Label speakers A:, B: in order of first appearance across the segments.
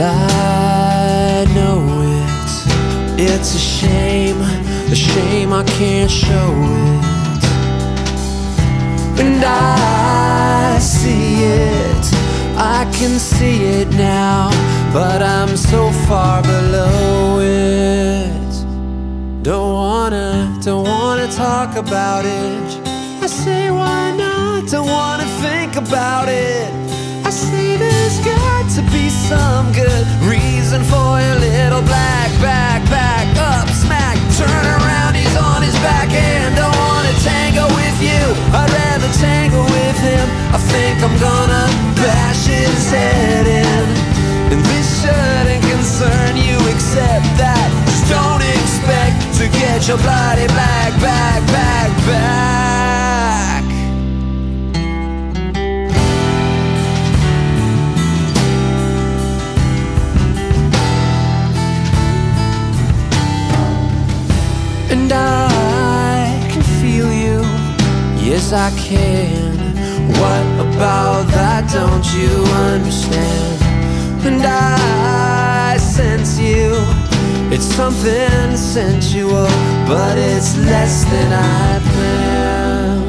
A: I know it's a shame I can't show it. And I see it, I can see it now, but I'm so far below it. Don't wanna talk about it. I say why not, don't wanna think about it. I say there's got to be some good reason for your little black backpack up smack. Turn around, he's on his back and don't wanna tango with you. I'd rather tango with him. I think I'm gonna bash his head in. And this shouldn't concern you except that just don't expect to get your bloody black backpack back. And I can feel you, yes I can. What about that don't you understand? And I sense you, it's something sensual, but it's less than I planned.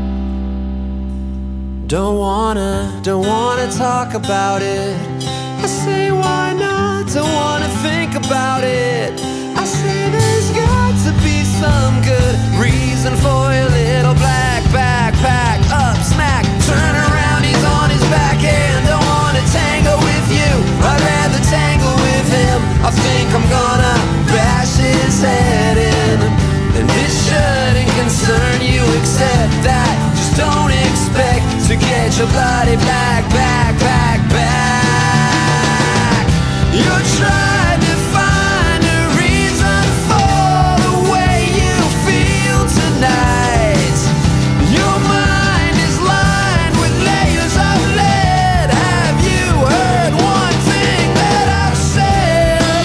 A: Don't wanna talk about it. I say why not, don't wanna think about it. I say there's got to be some good reason for your little black backpack up smack. Turn around, he's on his back and don't wanna tango with you. I'd rather tango with him. I think I'm gonna bash his head in. And this shouldn't concern you except that just don't expect to get your bloody black backpack back. You're trying to find a reason for the way you feel tonight. Your mind is lined with layers of lead. Have you heard one thing that I've said?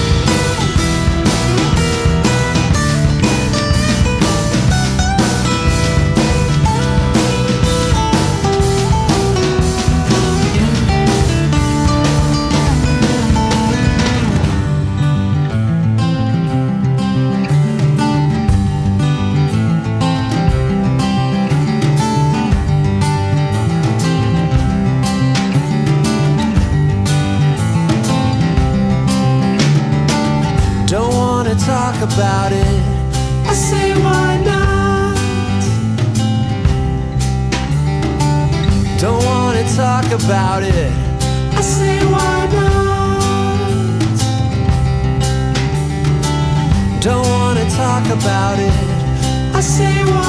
A: Don't wanna talk about it. I say why not? Don't wanna talk about it. I say why not? Don't wanna talk about it. I say why